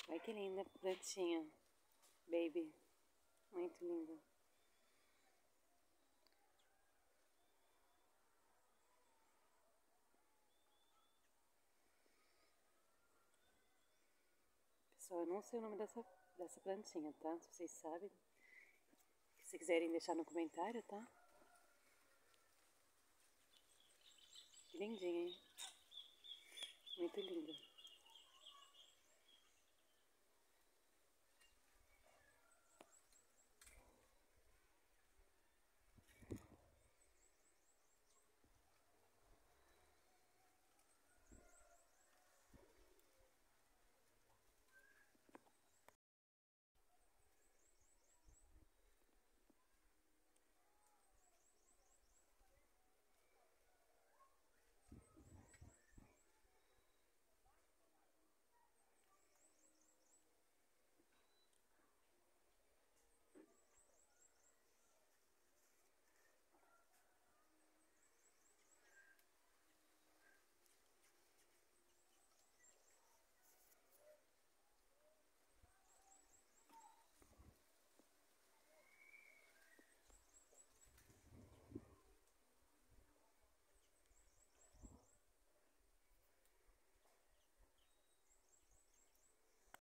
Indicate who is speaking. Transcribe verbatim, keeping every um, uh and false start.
Speaker 1: Olha que linda plantinha, baby. Muito linda. Pessoal, eu não sei o nome dessa, dessa plantinha, tá? Se vocês sabem. Se quiserem deixar no comentário, tá? Que lindinha, hein? Muito linda.